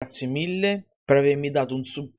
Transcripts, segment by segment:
grazie mille per avermi dato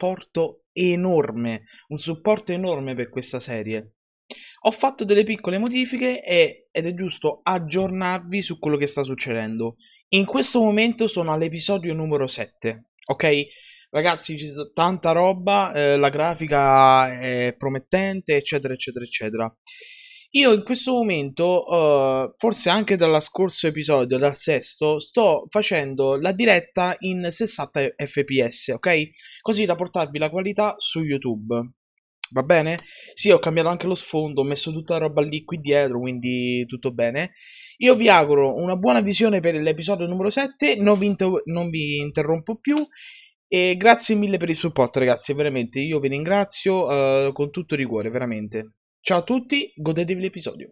un supporto enorme per questa serie. Ho fatto delle piccole modifiche ed è giusto aggiornarvi su quello che sta succedendo. In questo momento sono all'episodio numero 7, ok? Ragazzi, c'è tanta roba, la grafica è promettente, eccetera, eccetera, eccetera. Io in questo momento, forse anche dal scorso episodio, dal sesto, sto facendo la diretta in 60 fps, ok? Così da portarvi la qualità su YouTube. Va bene? Sì, ho cambiato anche lo sfondo, ho messo tutta la roba lì qui dietro, quindi tutto bene. Io vi auguro una buona visione per l'episodio numero 7, non vi interrompo più e grazie mille per il supporto, ragazzi, veramente, io vi ringrazio con tutto il cuore, veramente. Ciao a tutti, godetevi l'episodio.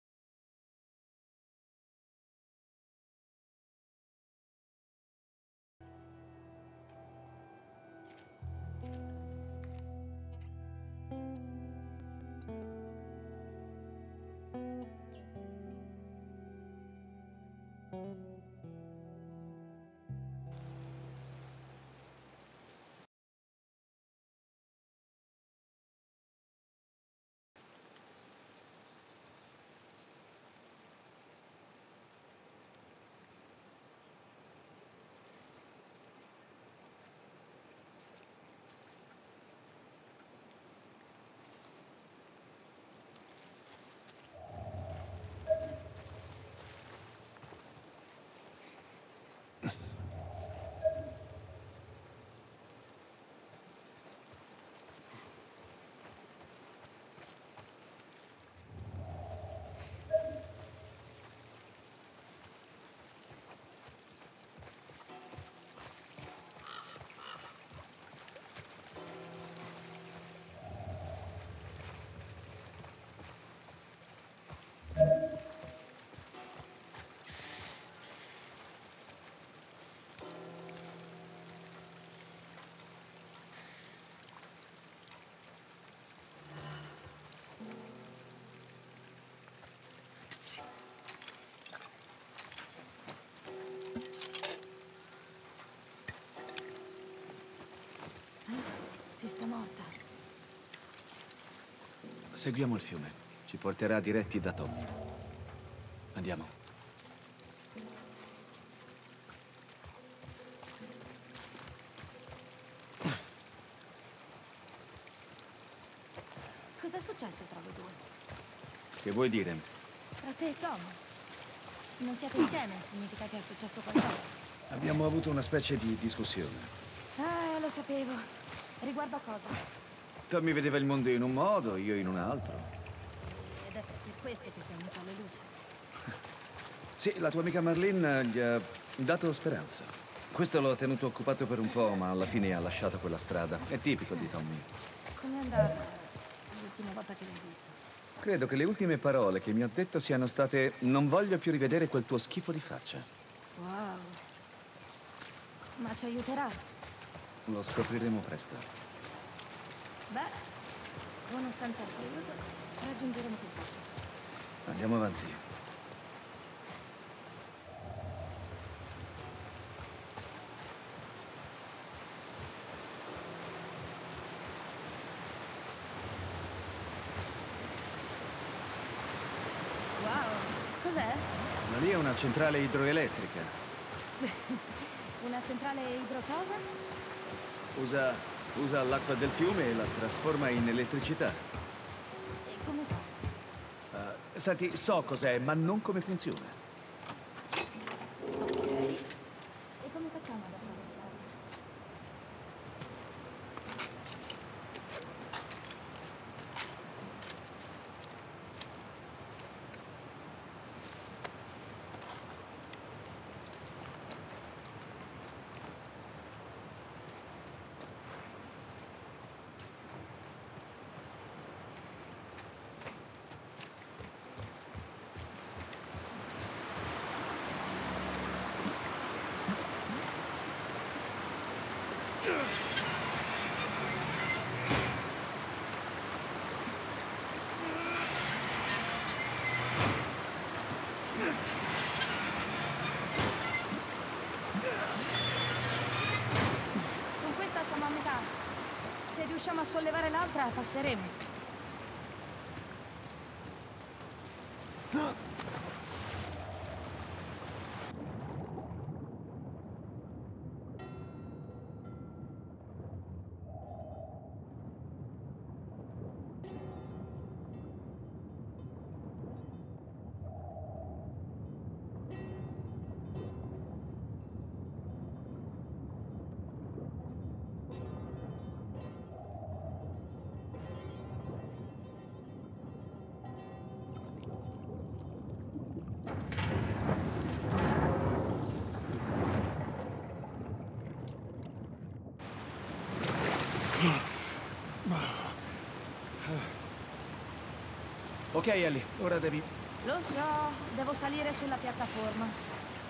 Pista morta. Seguiamo il fiume. Ci porterà diretti da Tommy. Andiamo. Cos'è successo tra voi due? Che vuoi dire? Tra te e Tom? Non siete insieme, significa che è successo qualcosa. Abbiamo avuto una specie di discussione. Ah, lo sapevo. Riguardo a cosa? Tommy vedeva il mondo in un modo, io in un altro. Ed è per questo che sei venuto alle luci. Sì, la tua amica Marlene gli ha dato speranza. Questo lo ha tenuto occupato per un po', ma alla fine ha lasciato quella strada. È tipico di Tommy. Com'è andata l'ultima volta che l'hai visto? Credo che le ultime parole che mi ha detto siano state: non voglio più rivedere quel tuo schifo di faccia. Wow. Ma ci aiuterà? Lo scopriremo presto. Beh, con o senza il tuo aiuto, raggiungeremo tutto. Andiamo avanti. Wow. Cos'è? Ma lì è una centrale idroelettrica. Una centrale idrocosa? Usa l'acqua del fiume e la trasforma in elettricità. E come fa? Senti, so cos'è, ma non come funziona. Ok. E come facciamo ad attraversare? riusciamo a sollevare l'altra, passeremo. Ok, Ellie, ora devi... Lo so, devo salire sulla piattaforma.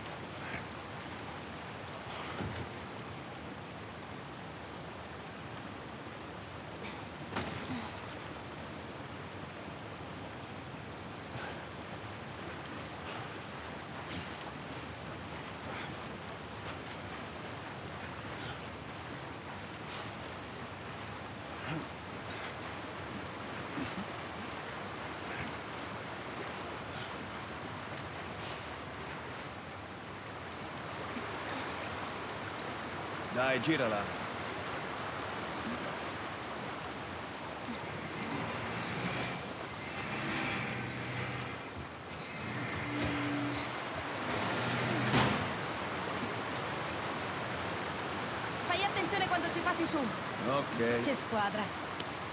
Dai, girala. Fai attenzione quando ci passi su. Ok. Che squadra.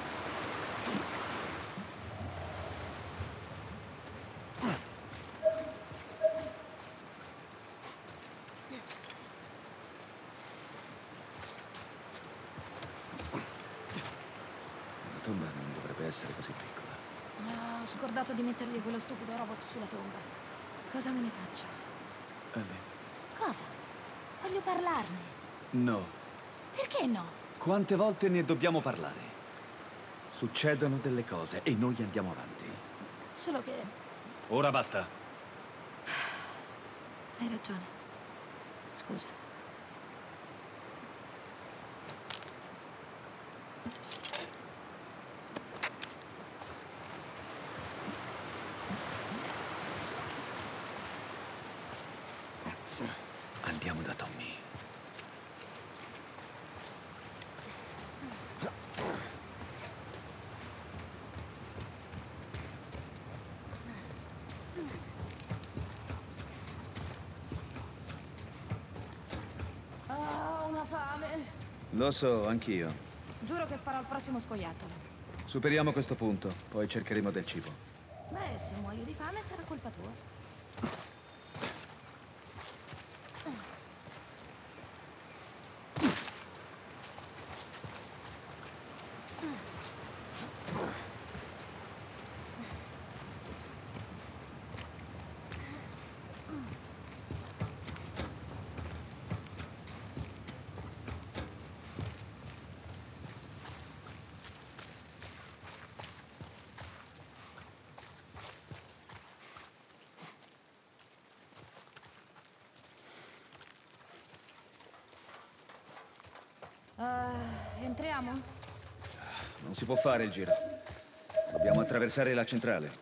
La tomba non dovrebbe essere così piccola. Ah, ho scordato di mettergli quello stupido robot sulla tomba. Cosa me ne faccio? Ellie. Cosa? Voglio parlarne. No. Perché no? Quante volte ne dobbiamo parlare? Succedono delle cose e noi andiamo avanti. Solo che Ora basta. hai ragione. Scusa. Andiamo da Tommy. Ah, ho una fame. Lo so, anch'io. Giuro che sparo al prossimo scoiattolo. Superiamo questo punto, poi cercheremo del cibo. Beh, se muoio di fame sarà colpa tua. Entriamo? Non si può fare il giro. Dobbiamo attraversare la centrale.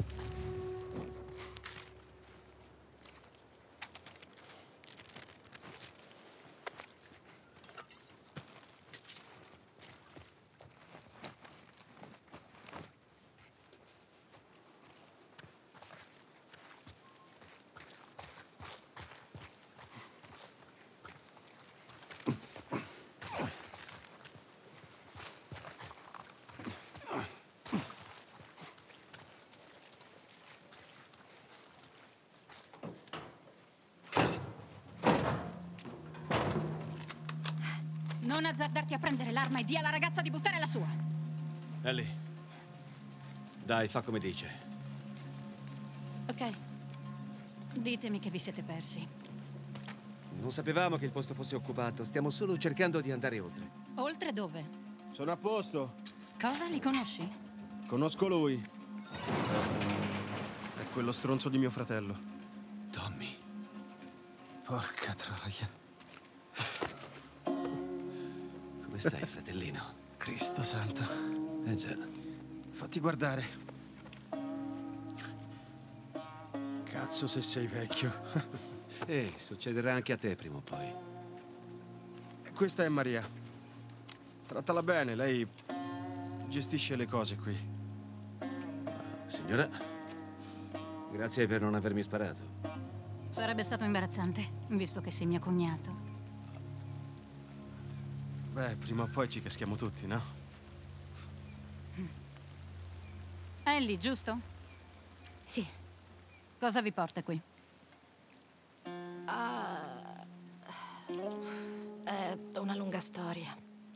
Non azzardarti a prendere l'arma e di alla ragazza di buttare la sua. Ellie. Dai, fa come dice. Ok. Ditemi che vi siete persi. Non sapevamo che il posto fosse occupato. Stiamo solo cercando di andare oltre. Oltre dove? Sono a posto. Cosa? Li conosci? Conosco lui. È quello stronzo di mio fratello. Tommy. Porca troia. Come stai, fratellino? Cristo santo. Eh già. Fatti guardare. Cazzo se sei vecchio. Succederà anche a te prima o poi. Questa è Maria. Trattala bene, lei gestisce le cose qui. Signora, grazie per non avermi sparato. Sarebbe stato imbarazzante, visto che sei mio cognato. Beh, prima o poi ci caschiamo tutti, no? Ellie, giusto? Sì. Cosa vi porta qui? È una lunga storia.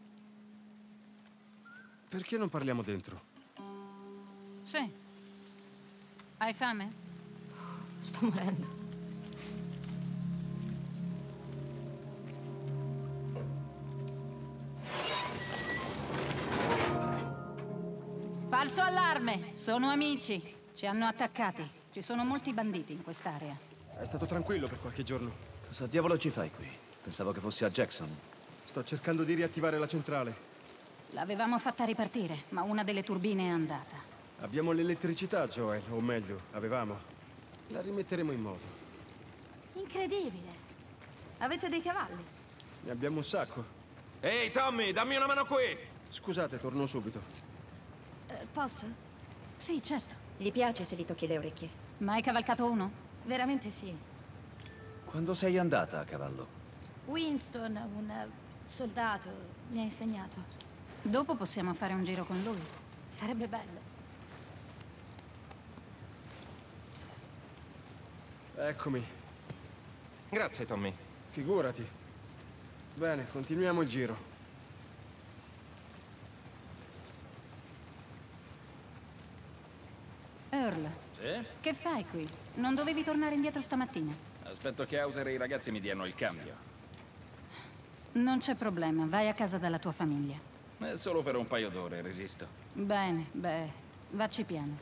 Perché non parliamo dentro? Sì. Hai fame? Sto morendo. Falso allarme! Sono amici. Ci hanno attaccati. Ci sono molti banditi in quest'area. È stato tranquillo per qualche giorno. Cosa diavolo ci fai qui? Pensavo che fossi a Jackson. Sto cercando di riattivare la centrale. L'avevamo fatta ripartire, ma una delle turbine è andata. Abbiamo l'elettricità, Joel, o meglio, avevamo. La rimetteremo in moto. Incredibile. Avete dei cavalli? Ne abbiamo un sacco. Ehi, Tommy, dammi una mano qui! Scusate, torno subito. Posso? Sì, certo. Gli piace se gli tocchi le orecchie. Ma hai cavalcato uno? Veramente sì. Quando sei andata a cavallo? Winston, un soldato, mi ha insegnato. Dopo possiamo fare un giro con lui. Sarebbe bello. Eccomi. Grazie, Tommy. Figurati. Bene, continuiamo il giro. Earl, Sì? che fai qui? Non dovevi tornare indietro stamattina? Aspetto che Hauser e i ragazzi mi diano il cambio. Non c'è problema, vai a casa dalla tua famiglia. È solo per un paio d'ore, resisto. Bene, beh, vacci piano.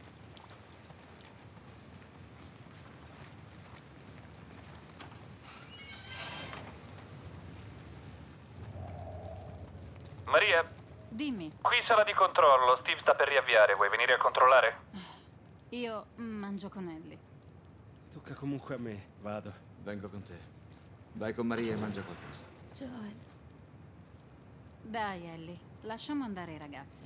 Maria, Dimmi, qui sala di controllo. Steve sta per riavviare. Vuoi venire a controllare? io mangio con Ellie. Tocca comunque a me. Vado. Vengo con te. Vai con Maria e mangia qualcosa. Joel. Dai, Ellie, lasciamo andare i ragazzi.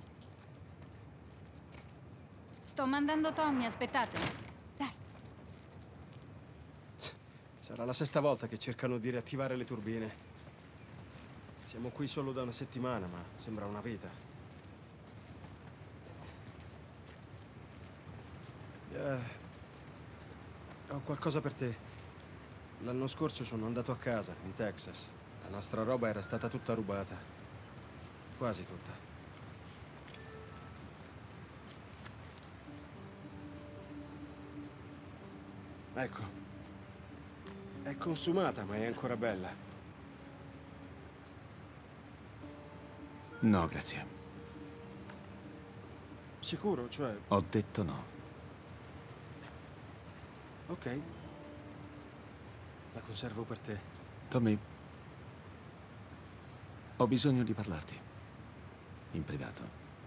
Sto mandando Tommy, aspettate. Dai. Sarà la sesta volta che cercano di riattivare le turbine. Siamo qui solo da una settimana, ma sembra una vita. Ho qualcosa per te. L'anno scorso sono andato a casa, in Texas. La nostra roba era stata tutta rubata. Quasi tutta. Ecco. È consumata, ma è ancora bella. No, grazie. Sicuro, cioè... Ho detto no. Ok. La conservo per te. Tommy, ho bisogno di parlarti. In privato.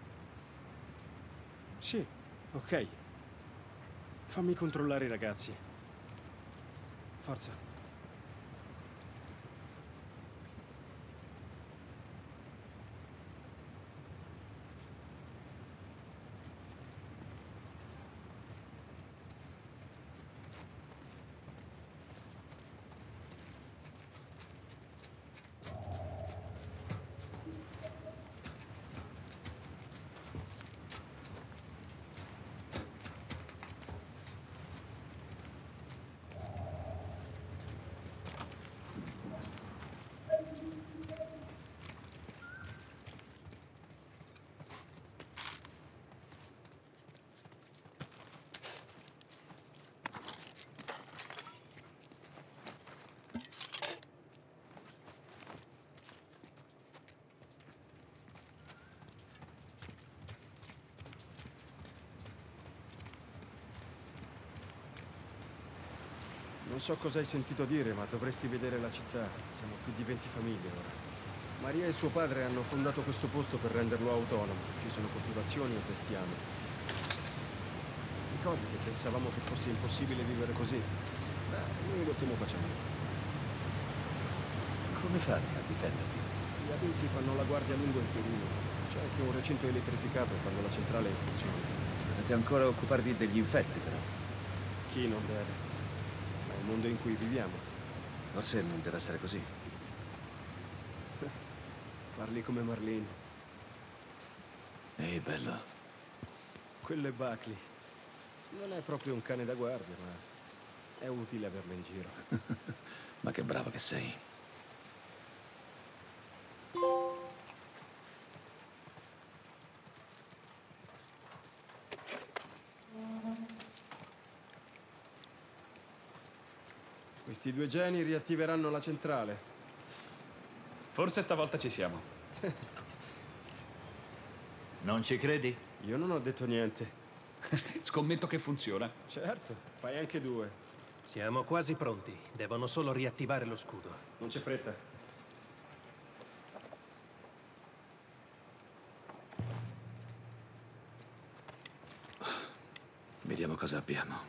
Sì, ok. Fammi controllare i ragazzi. Forza. Non so cosa hai sentito dire, ma dovresti vedere la città. Siamo più di 20 famiglie ora. Maria e suo padre hanno fondato questo posto per renderlo autonomo. Ci sono coltivazioni e bestiame. Ricordi che pensavamo che fosse impossibile vivere così? Beh, noi lo stiamo facendo. Come fate a difendervi? Gli adulti fanno la guardia lungo il perino. C'è anche un recinto elettrificato quando la centrale è in funzione. Dovete ancora occuparvi degli infetti, però. Chi non deve? Ma è il mondo in cui viviamo. Forse non deve essere così. Parli come Marlene. Ehi, bello. Quello è Buckley. Non è proprio un cane da guardia, ma è utile averlo in giro. Ma che bravo che sei. Questi due geni riattiveranno la centrale. Forse stavolta ci siamo. Non ci credi? Io non ho detto niente. Scommetto che funziona. Certo, fai anche due. Siamo quasi pronti. Devono solo riattivare lo scudo. Non c'è fretta. Vediamo cosa abbiamo.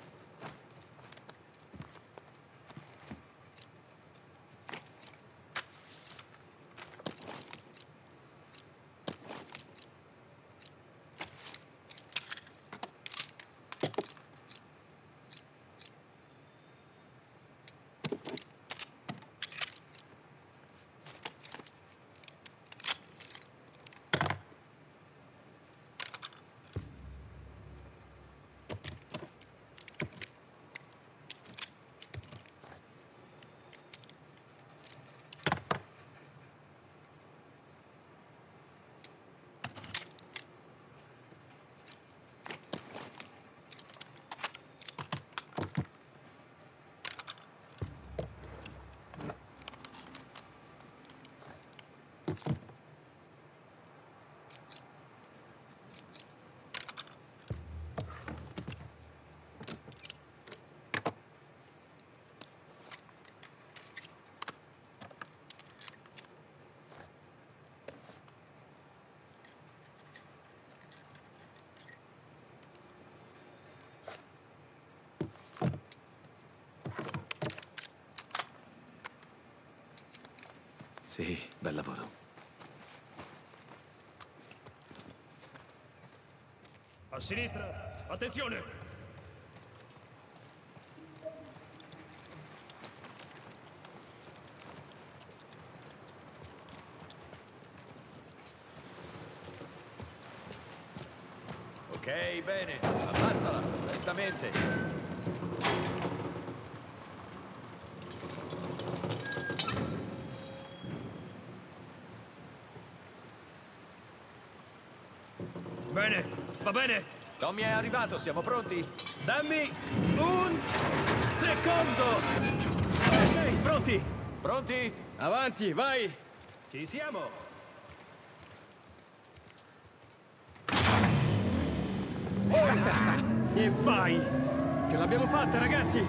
Sì, bel lavoro. A sinistra! Attenzione! Ok, bene. Abbassala, lentamente. Bene, va bene. Tommy è arrivato, siamo pronti? Dammi un secondo. Ok, pronti. Pronti? Avanti, vai! Ci siamo. E vai! Ce l'abbiamo fatta, ragazzi!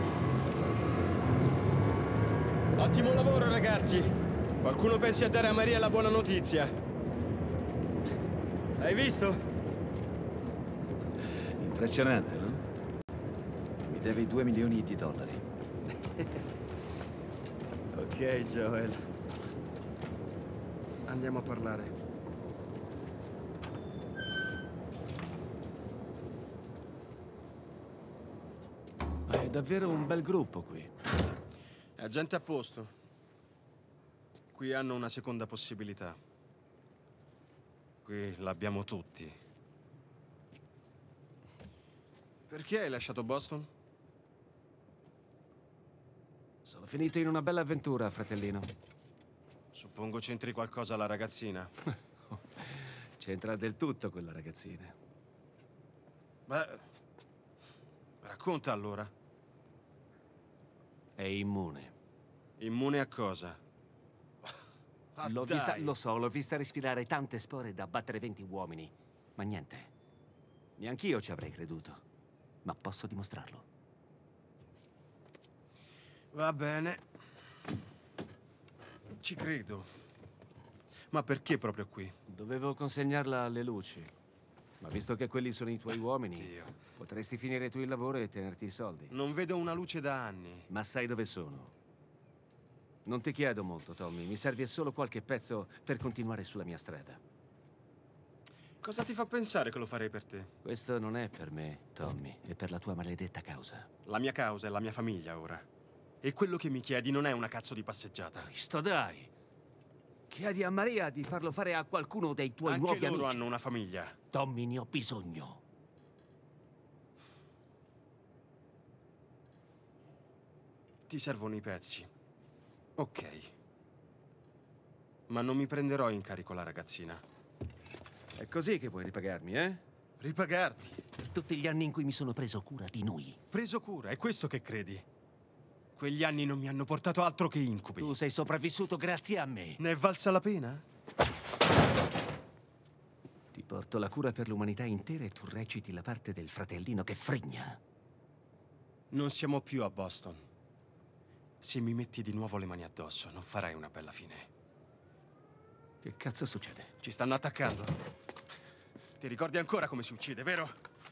Ottimo lavoro, ragazzi! Qualcuno pensi a dare a Maria la buona notizia. Hai visto? Impressionante, no? Mi devi $2 milioni. Ok, Joel. Andiamo a parlare. È davvero un bel gruppo qui. È gente a posto. Qui hanno una seconda possibilità. Qui l'abbiamo tutti. Perché hai lasciato Boston? Sono finito in una bella avventura, fratellino. Suppongo c'entri qualcosa la ragazzina. C'entra del tutto quella ragazzina. Beh, racconta allora. È immune. Immune a cosa? Lo so, l'ho vista respirare tante spore da battere 20 uomini. Ma niente. Neanch'io ci avrei creduto. Ma posso dimostrarlo. Va bene. Ci credo. Ma perché proprio qui? Dovevo consegnarla alle luci. Ma visto che quelli sono i tuoi uomini, Dio. potresti finire tu il lavoro e tenerti i soldi. Non vedo una luce da anni. Ma sai dove sono? Non ti chiedo molto, Tommy. Mi serve solo qualche pezzo per continuare sulla mia strada. Cosa ti fa pensare che lo farei per te? Questo non è per me, Tommy. È per la tua maledetta causa. La mia causa è la mia famiglia ora. E quello che mi chiedi non è una cazzo di passeggiata. Cristo, dai! Chiedi a Maria di farlo fare a qualcuno dei tuoi nuovi amici. Anche loro hanno una famiglia. Tommy, ne ho bisogno. Ti servono i pezzi. Ok. Ma non mi prenderò in carico la ragazzina. È così che vuoi ripagarmi, eh? Ripagarti? Per tutti gli anni in cui mi sono preso cura di noi. Preso cura, è questo che credi? Quegli anni non mi hanno portato altro che incubi. Tu sei sopravvissuto grazie a me. Ne è valsa la pena? Ti porto la cura per l'umanità intera e tu reciti la parte del fratellino che fregna. Non siamo più a Boston. Se mi metti di nuovo le mani addosso, non farai una bella fine. Che cazzo succede? Ci stanno attaccando. Ti ricordi ancora come si uccide, vero?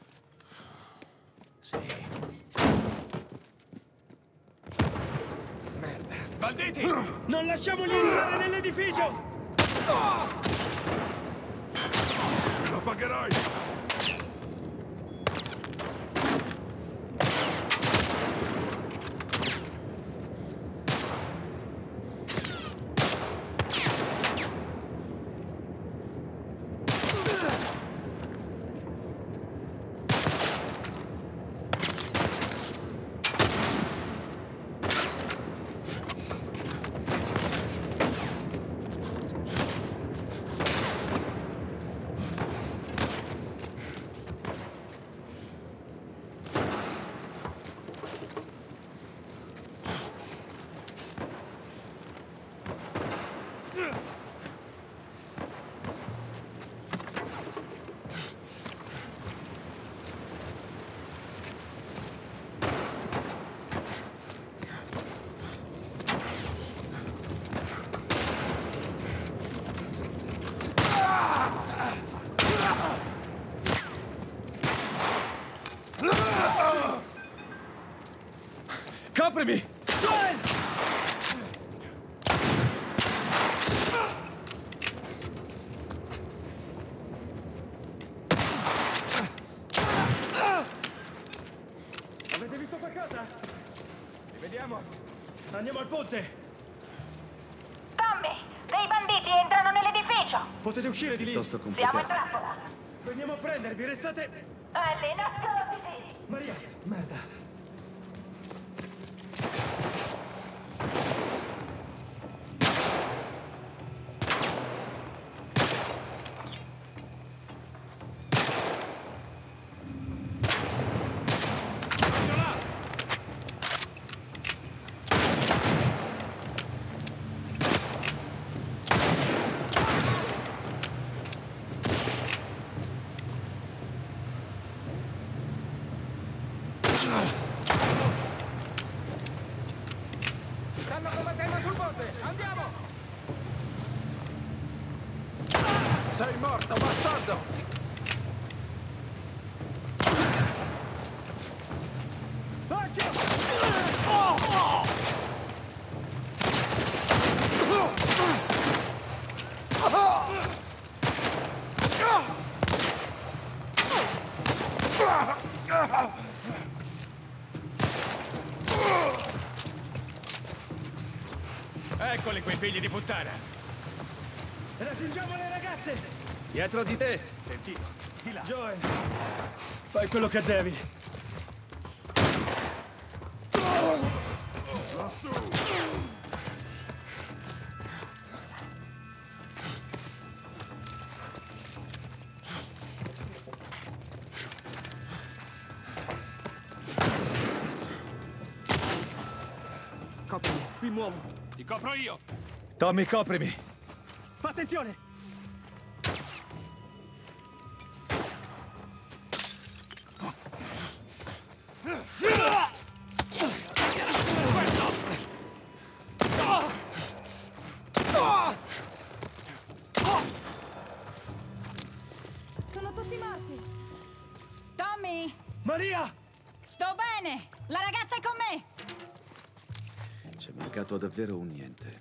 Sì. Merda. Banditi! Non lasciamoli entrare nell'edificio! Lo pagherai! Coprimi! Avete visto qualcosa? Ci vediamo. Andiamo al ponte. Tommy, dei banditi entrano nell'edificio. Potete uscire di lì. Piuttosto Siamo in complicato. trappola. Veniamo a prendervi, restate... Ellie, nasconditi. Maria, merda. Stanno combattendo sul ponte! Andiamo! Sei morto, bastardo! Eccoli quei figli di puttana! Raggiungiamo le ragazze! Dietro di te! Sentito, di là! Joel, fai quello che devi. Coprimi, mi muovo! Ti copro io! Tommy, coprimi. Fa attenzione! Vieni! Maria! Sto bene! La ragazza è con me! C'è mancato davvero un niente.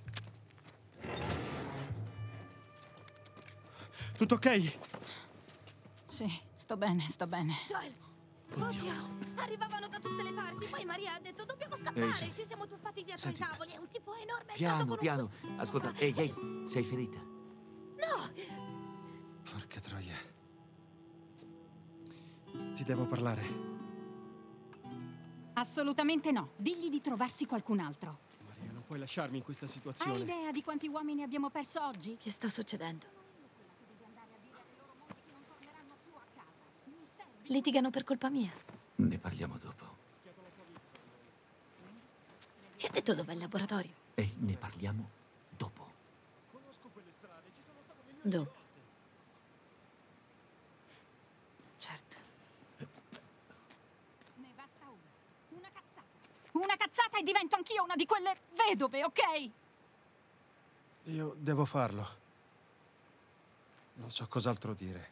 Tutto ok? Sì, sto bene, sto bene. Joel! Oddio! Arrivavano da tutte le parti, poi Maria ha detto dobbiamo scappare. Ehi, Ci siamo tuffati dietro senti. ai tavoli, è un tipo enorme. è Piano, nato con piano. Ascolta, ehi, sei ferita? No! Porca troia. Ti devo parlare. Assolutamente no. Digli di trovarsi qualcun altro. Maria, non puoi lasciarmi in questa situazione. Hai idea di quanti uomini abbiamo perso oggi? Che sta succedendo? Litigano per colpa mia. Ne parliamo dopo. Ti ha detto dov'è il laboratorio? Ehi, ne parliamo dopo. Dopo. Certo. Ne basta una. Una cazzata. Una cazzata e divento anch'io una di quelle vedove, ok? Io devo farlo. Non so cos'altro dire.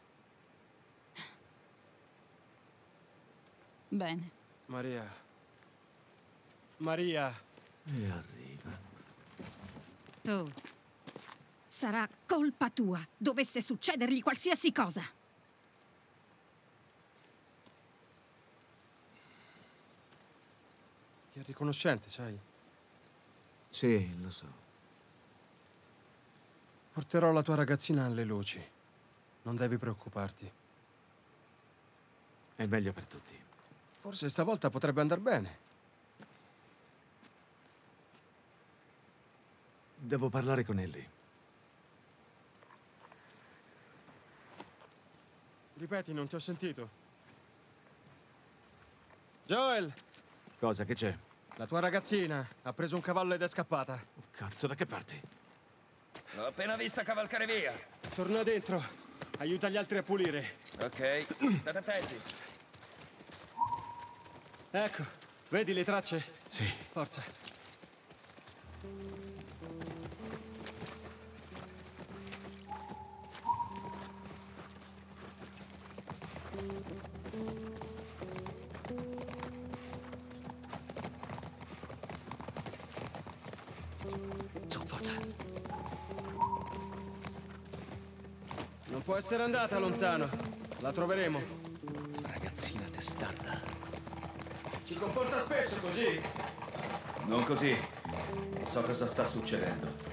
Bene. Maria. Maria. E arriva. Tu. Sarà colpa tua. Dovesse succedergli qualsiasi cosa. Ti è riconoscente, sai? Sì, lo so. Porterò la tua ragazzina alle luci. Non devi preoccuparti. È meglio per tutti. Forse stavolta potrebbe andar bene. Devo parlare con Ellie. Ripeti, non ti ho sentito. Joel! Cosa che c'è? La tua ragazzina ha preso un cavallo ed è scappata. Oh, cazzo, da che parte? L'ho appena vista cavalcare via. Torna dentro. Aiuta gli altri a pulire. Ok, state attenti. Ecco, vedi le tracce? Sì. Forza. Su, forza. Non può essere andata lontano. La troveremo. Ragazzina testarda. Si comporta spesso così? Non così. So cosa sta succedendo.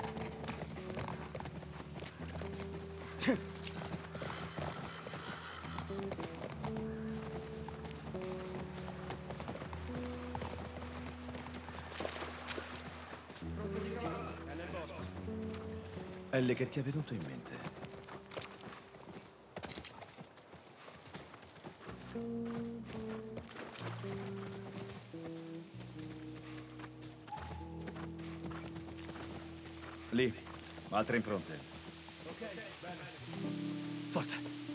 Ellie, che ti è venuto in mente? Lì, altre impronte. Ok, bene. Forza.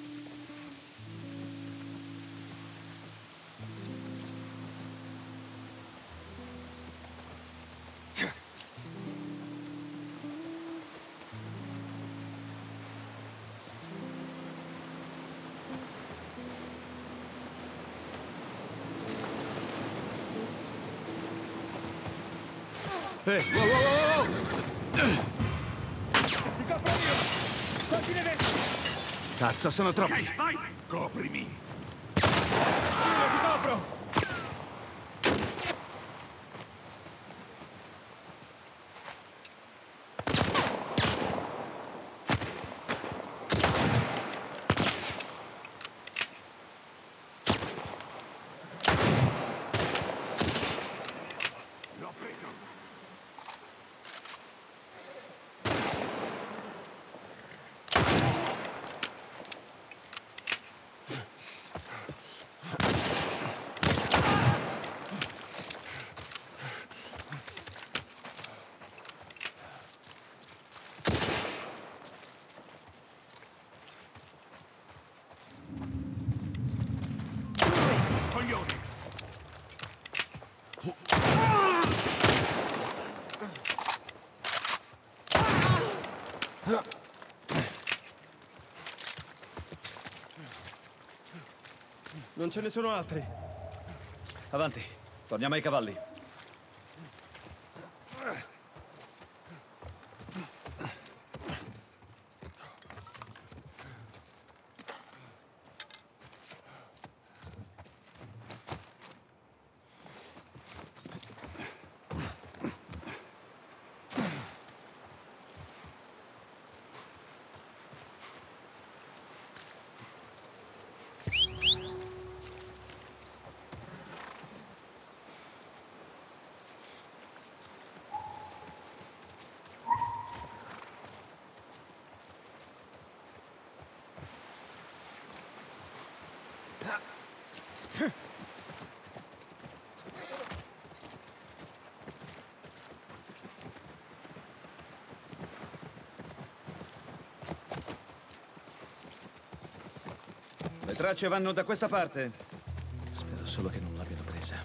Ehi, wow! Ti copro io! Colpi le vesti! Cazzo, sono troppi. Vai! Coprimi! Io ti copro! L'ho preso! Non ce ne sono altri. Avanti, torniamo ai cavalli. Le tracce vanno da questa parte. Spero solo che non l'abbiano presa.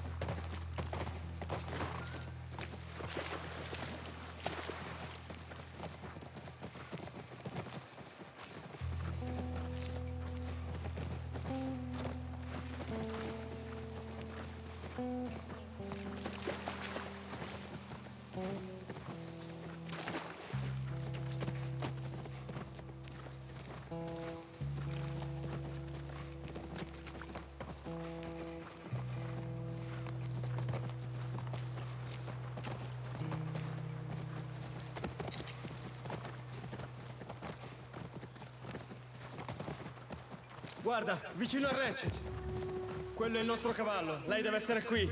Guarda, vicino al Ratchet. Quello è il nostro cavallo. Lei deve essere qui.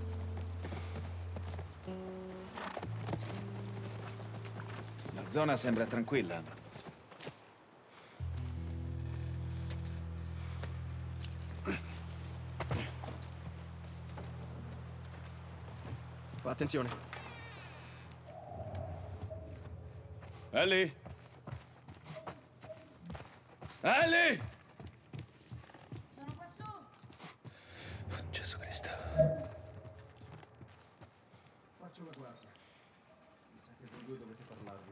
La zona sembra tranquilla. Fa attenzione. Ellie! Ellie! Gesù Cristo. Faccio la guardia. Mi sa che voi due dovete parlarvi.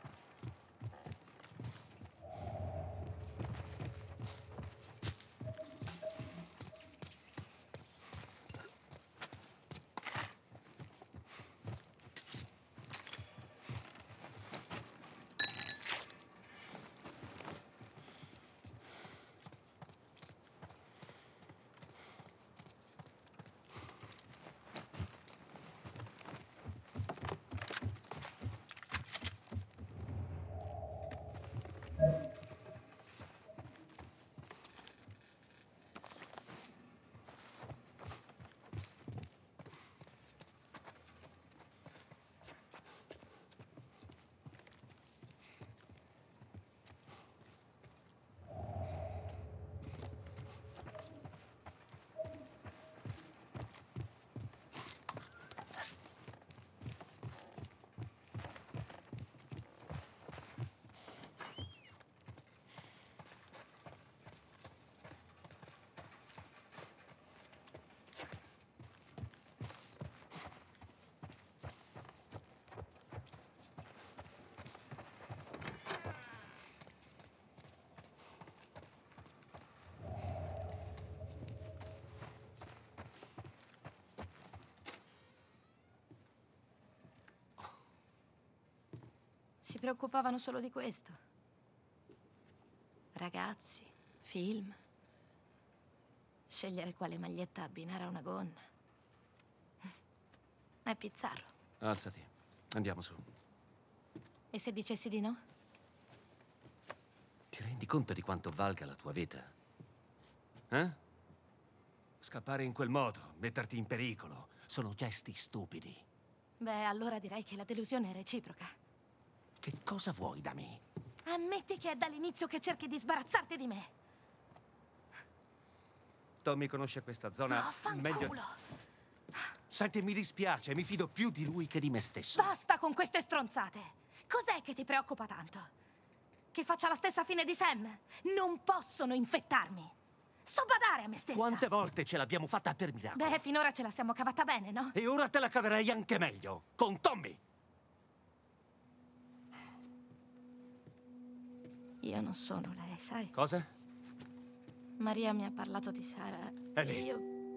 Si preoccupavano solo di questo. Ragazzi, film, scegliere quale maglietta abbinare a una gonna. È bizzarro. Alzati, andiamo su. E se dicessi di no? Ti rendi conto di quanto valga la tua vita? Eh? Scappare in quel modo, metterti in pericolo, sono gesti stupidi. Beh, allora direi che la delusione è reciproca. Che cosa vuoi da me? Ammetti che è dall'inizio che cerchi di sbarazzarti di me. Tommy conosce questa zona meglio. Fanculo! Senti, mi dispiace, mi fido più di lui che di me stesso. Basta con queste stronzate! Cos'è che ti preoccupa tanto? Che faccia la stessa fine di Sam? Non possono infettarmi! So badare a me stessa! Quante volte ce l'abbiamo fatta per miracolo? Beh, finora ce la siamo cavata bene, no? E ora te la caverei anche meglio, con Tommy! Io non sono lei, sai? Cosa? Maria mi ha parlato di Sara. Ellie. E io...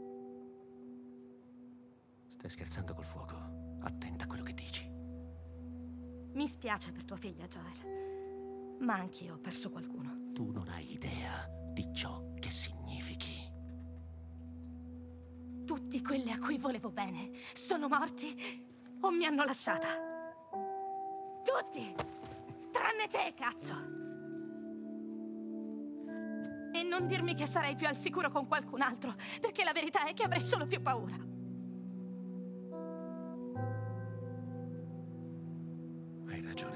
Stai scherzando col fuoco. Attenta a quello che dici. Mi spiace per tua figlia, Joel. Ma anch'io ho perso qualcuno. Tu non hai idea di ciò che significhi. Tutti quelli a cui volevo bene sono morti o mi hanno lasciata. Tutti! Tranne te, cazzo! E non dirmi che sarai più al sicuro con qualcun altro, perché la verità è che avrei solo più paura. Hai ragione.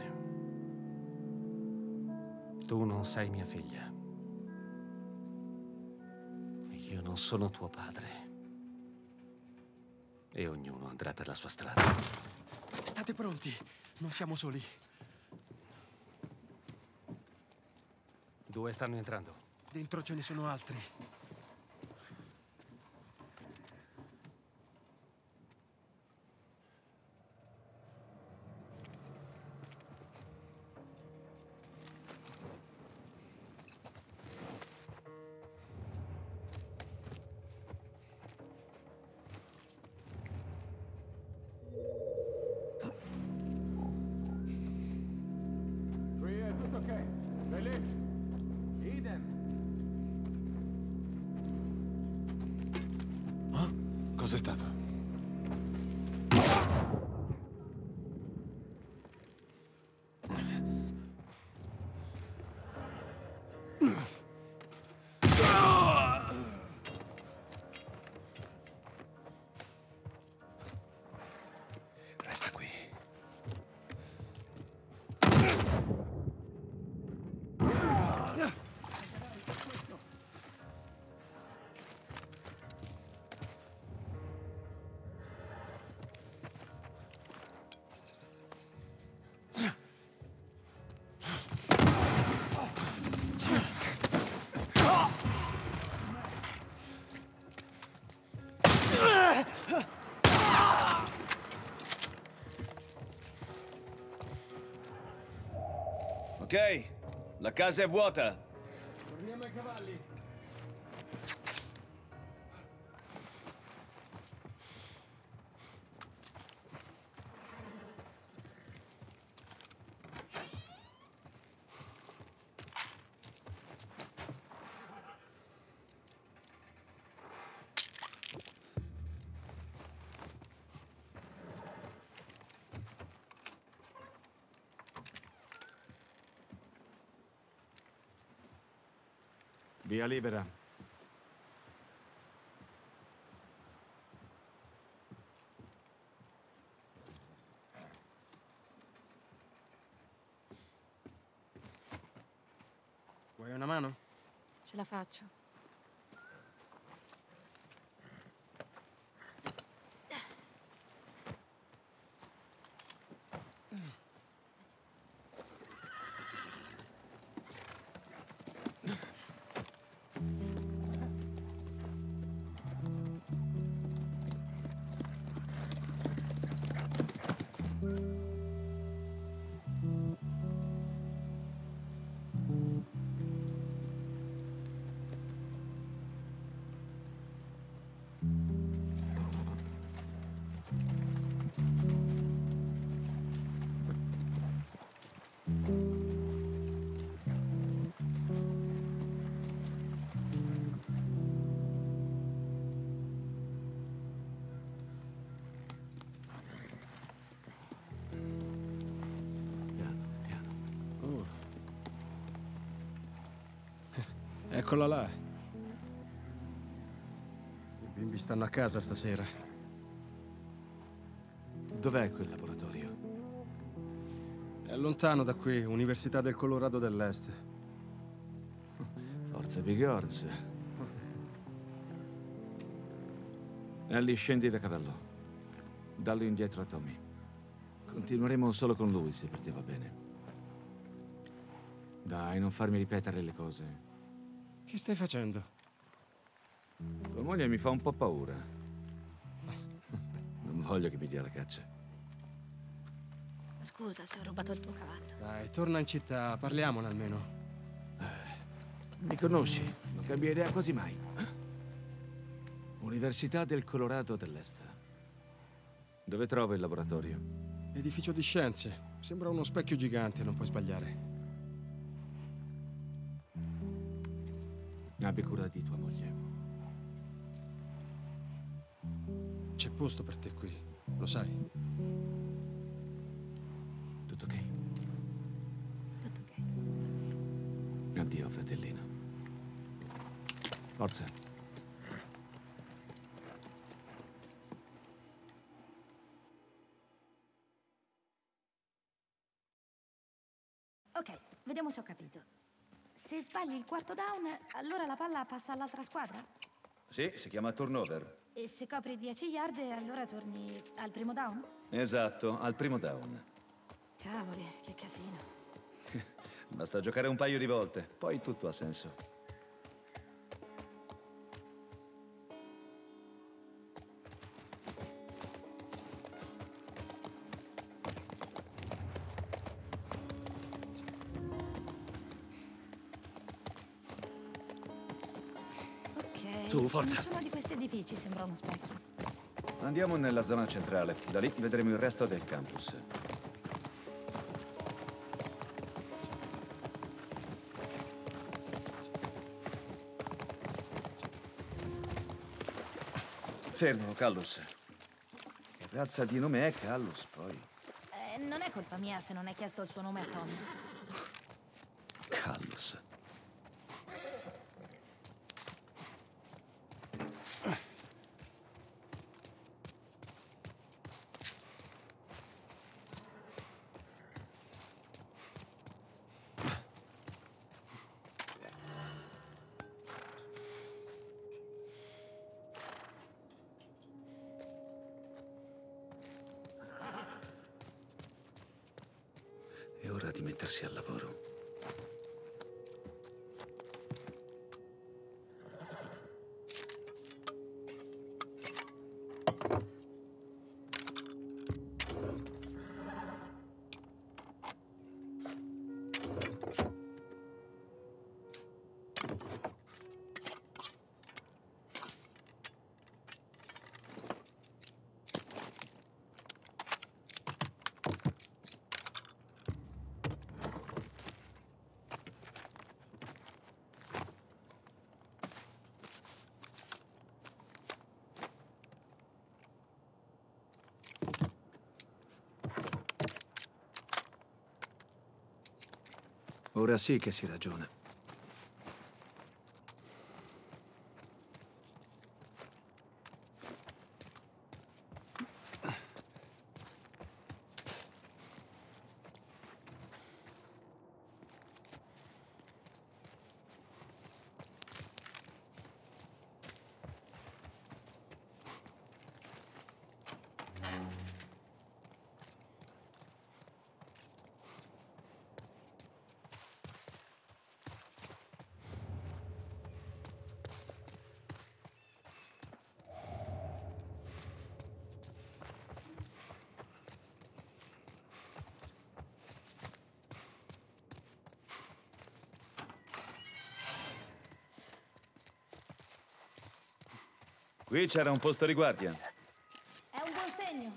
Tu non sei mia figlia. E io non sono tuo padre. E ognuno andrà per la sua strada. State pronti, non siamo soli. 2 stanno entrando. Dentro ce ne sono altri. Qui è tutto ok. E lì? Idem. Cos'è stato? Resta qui. Ok, la casa è vuota. Torniamo ai cavalli. Via libera. Vuoi una mano? Ce la faccio. Eccola là. I bimbi stanno a casa stasera. Dov'è quel laboratorio? È lontano da qui, Università del Colorado dell'Est. Forza Bigorz. Ellie, scendi da cavallo. Dallo indietro a Tommy. Continueremo solo con lui, se per te va bene. Dai, non farmi ripetere le cose. Che stai facendo? Tua moglie mi fa un po' paura. Non voglio che mi dia la caccia. Scusa se ho rubato il tuo cavallo. Dai, torna in città, parliamone almeno. Mi conosci? Non Cambia idea quasi mai. Università del Colorado dell'Est. Dove trovo il laboratorio? Edificio di scienze. Sembra uno specchio gigante, non puoi sbagliare. Abbi cura di tua moglie. C'è posto per te qui, lo sai? Tutto ok? Tutto ok. Addio, fratellino. Forza. Ok, vediamo se ho capito. Se sbagli il quarto down, allora la palla passa all'altra squadra? Sì, si chiama turnover. E se copri 10 yard, allora torni al primo down? Esatto, al primo down. Cavoli, che casino. Basta giocare un paio di volte, poi tutto ha senso. Tu, forza. Nessuno di questi edifici sembra uno specchio. Andiamo nella zona centrale. Da lì vedremo il resto del campus. Fermo, Callus. Che razza di nome è Callus, poi? Non è colpa mia se non hai chiesto il suo nome a Tom. Callus. È ora di mettersi al lavoro. Ora sì che si ragiona. Qui c'era un posto di guardia. È un buon segno.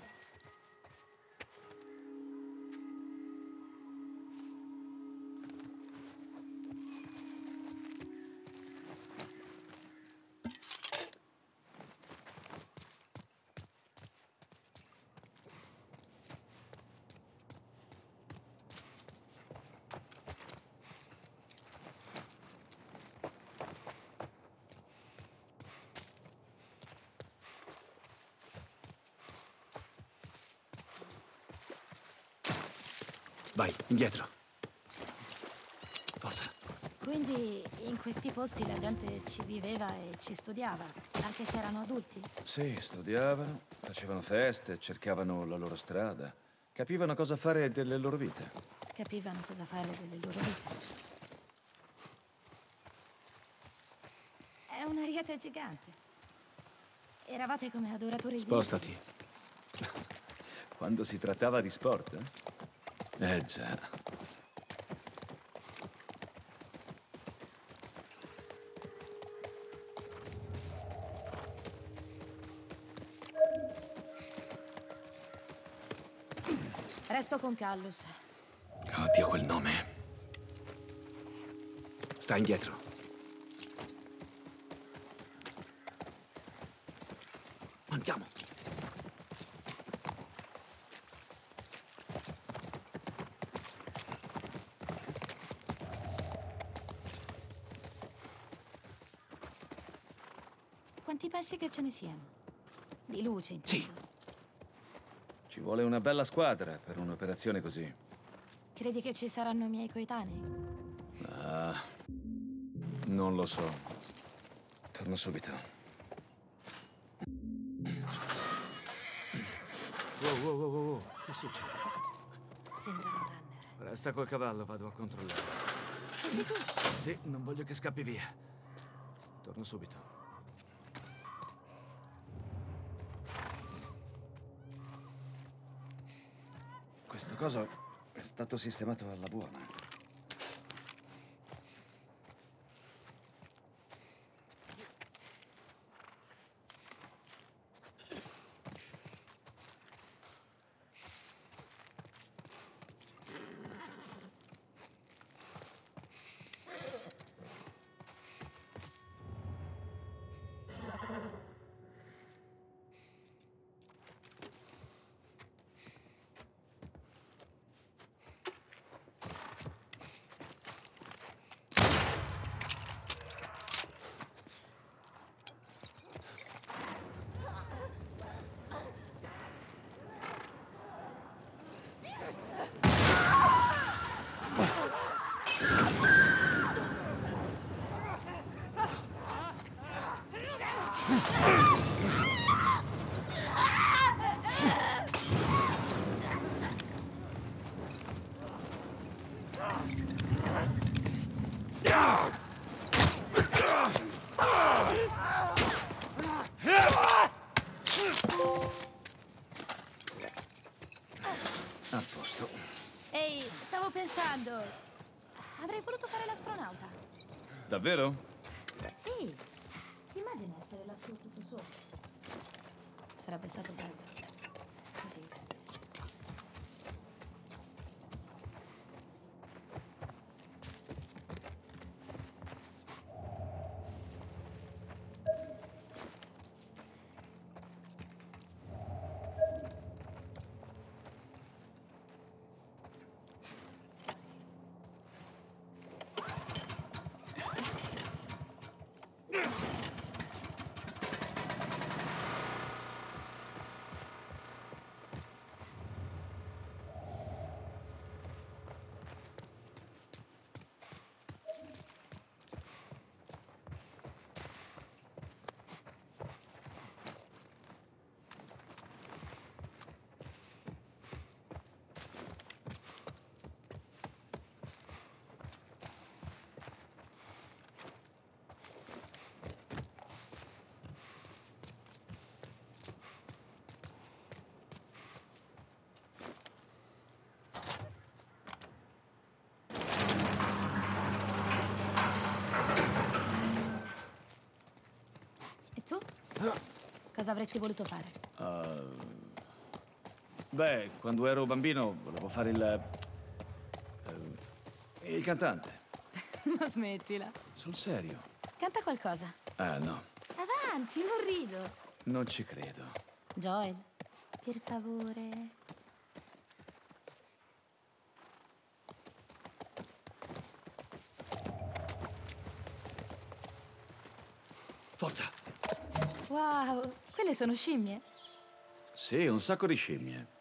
Vai, indietro. Forza. Quindi in questi posti la gente ci viveva e ci studiava, anche se erano adulti? Sì, studiavano, facevano feste, cercavano la loro strada, capivano cosa fare delle loro vite. Capivano cosa fare delle loro vite. È un ariete gigante. Eravate come adoratori di... Spostati. Quando si trattava di sport, eh? Già. Resto con Callus. Oddio, quel nome. Sta indietro. Andiamo. Quanti pensi che ce ne siano? Di luce, intendo. Sì. Ci vuole una bella squadra per un'operazione così. Credi che ci saranno i miei coetanei? Ah, non lo so. Torno subito. Wow. Che succede? Sembrano runner. Resta col cavallo, vado a controllare. Sei tu? Sì, non voglio che scappi via. Torno subito. Questo coso è stato sistemato alla buona. A posto. Ehi, stavo pensando... Avrei voluto fare l'astronauta. Davvero? Sì. Immagina essere lassù tutto solo. Sarebbe stato bello. Così. E tu? Cosa avresti voluto fare? Beh, quando ero bambino volevo fare il cantante. Ma smettila. Sul serio? Canta qualcosa. Ah, no. Avanti, non rido. Non ci credo. Joel, per favore. Forza! Wow, quelle sono scimmie? Sì, un sacco di scimmie.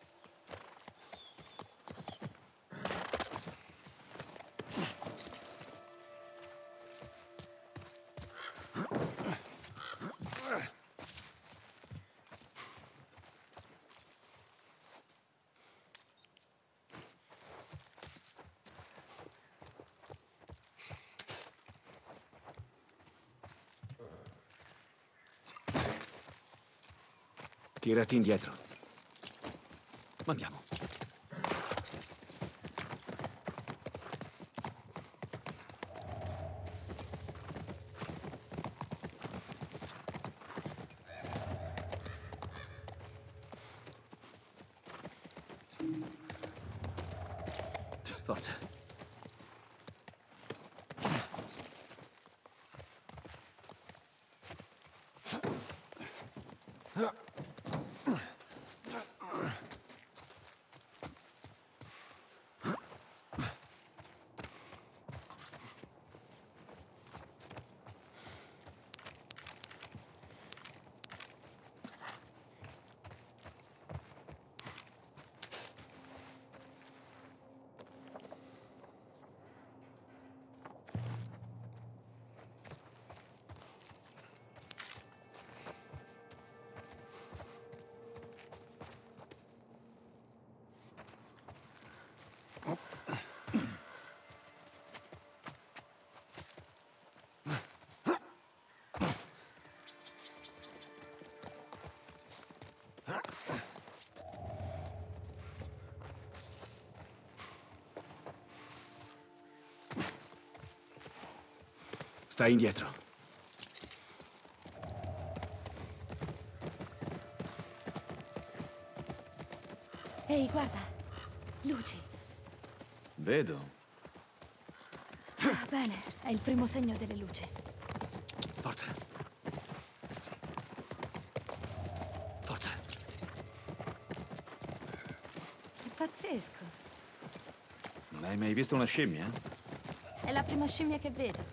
Tirati indietro. Andiamo. Forza. Stai indietro. Ehi, guarda. Luci. Vedo. Ah, bene, è il primo segno delle luci. Forza. Forza. È pazzesco. Non hai mai visto una scimmia? È la prima scimmia che vedo.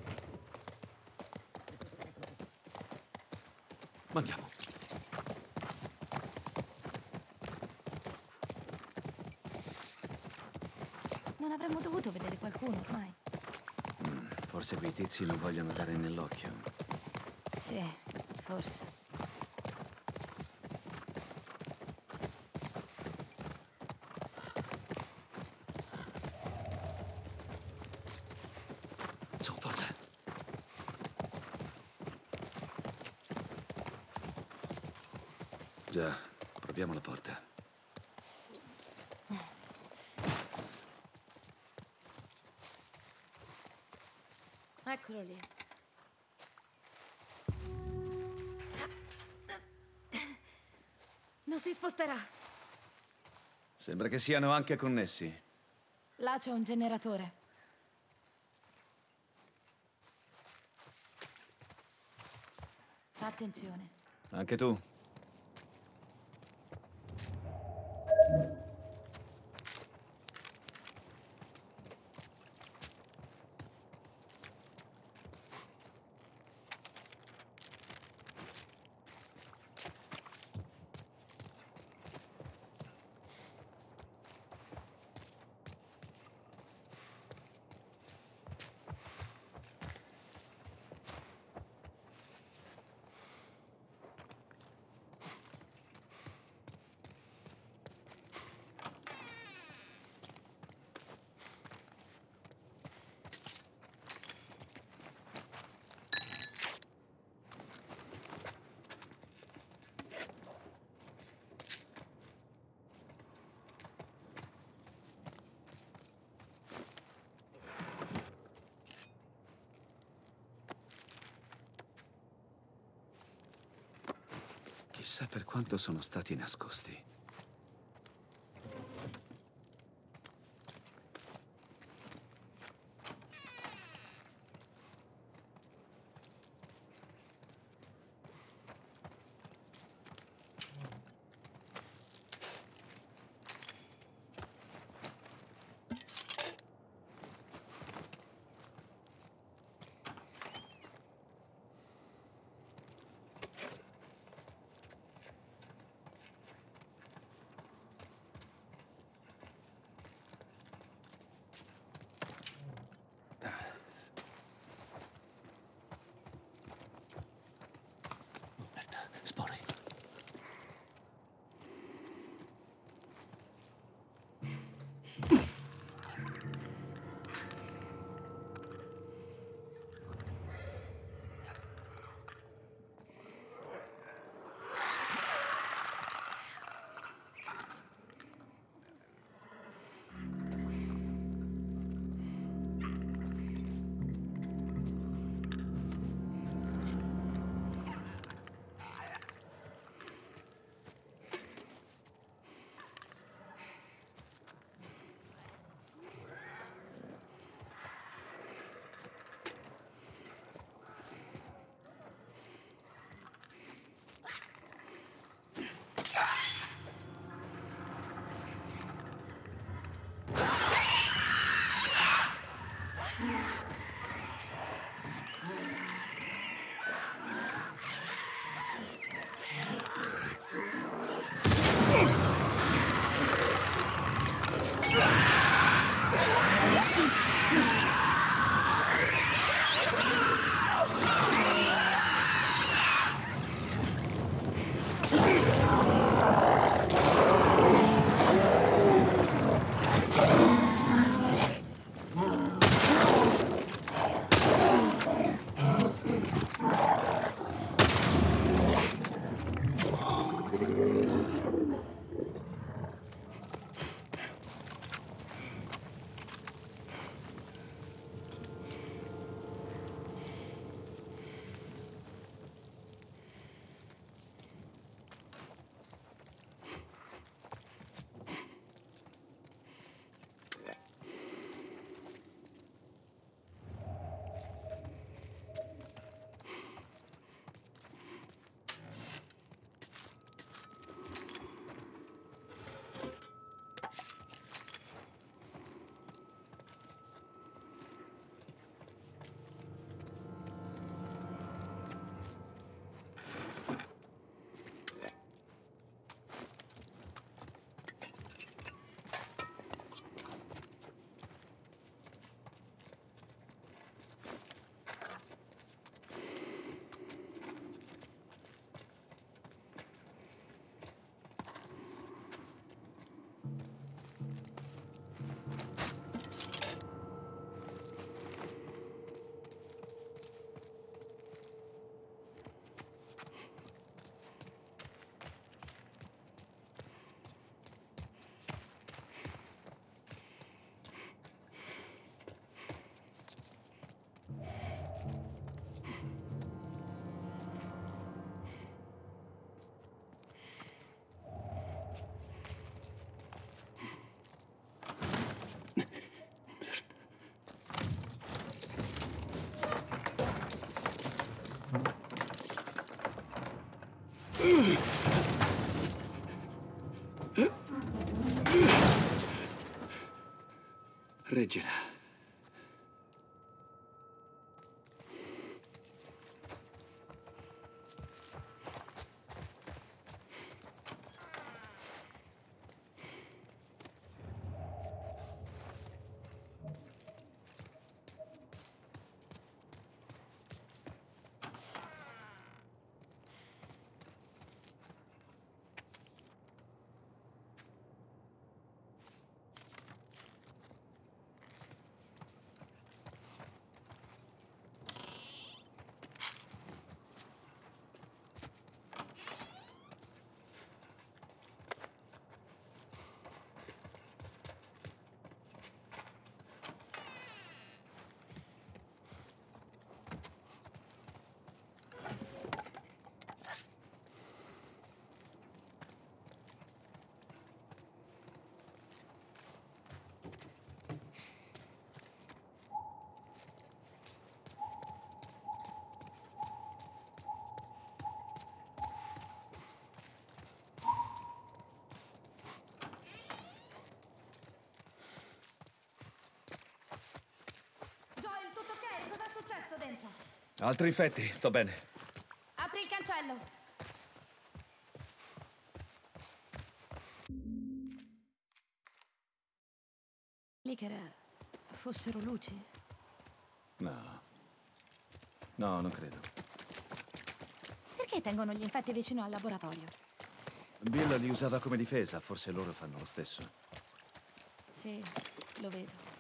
Andiamo. Non avremmo dovuto vedere qualcuno ormai. Forse quei tizi non vogliono dare nell'occhio. Sì, forse. Su, forza. Già, proviamo la porta. Eccolo lì. Non si sposterà. Sembra che siano anche connessi. Là c'è un generatore. Fa attenzione. Anche tu. Chissà per quanto sono stati nascosti. Reggila. Joel, tutto ok? Cos'è successo dentro? Altri infetti, sto bene. Apri il cancello. Licker, fossero luci? No. No, non credo. Perché tengono gli infetti vicino al laboratorio? Bill li usava come difesa, forse loro fanno lo stesso. Sì, lo vedo.